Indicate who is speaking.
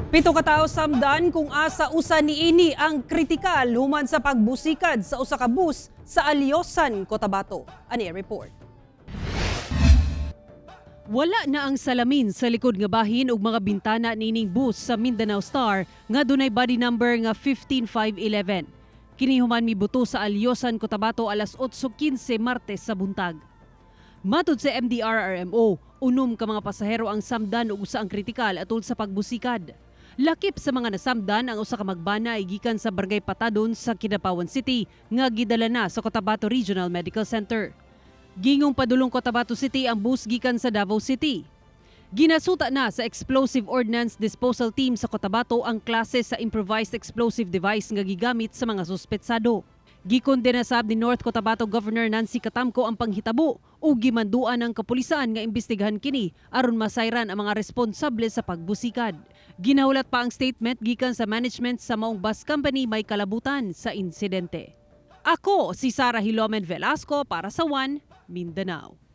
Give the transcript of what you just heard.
Speaker 1: Pito ka tawo samdan kung asa usa niini ang kritikal human sa pagbusikad sa usa ka bus sa Alyosan, Cotabato. Ani report.
Speaker 2: Wala na ang salamin sa likod nga bahin ug mga bintana nining bus sa Mindanao Star nga dunay body number nga 15511. Kini human mibuto sa Alyosan, Cotabato alas 8:15 Martes sa buntag. Matud sa MDRRMO, unom ka mga pasahero ang samdan ug usa ang kritikal atol sa pagbusikad. Lakip sa mga nasamdan ang usa ka magbana ay gikan sa Barangay Patadon sa Kidapawan City nga gidala na sa Cotabato Regional Medical Center. Gingong padulong Cotabato City ang bus gikan sa Davao City. Ginasuta na sa Explosive Ordnance Disposal Team sa Cotabato ang klase sa improvised explosive device nga gigamit sa mga suspetsado. Gikondena sab ni North Cotabato Governor Nancy Catamco ang panghitabo ug gimanduan ng kapulisan nga imbestigahan kini aron masayran ang mga responsable sa pagbusikad. Ginahulat pa ang statement gikan sa management sa maong bus company may kalabutan sa insidente. Ako si Sarah Hilomen Velasco para sa One Mindanao.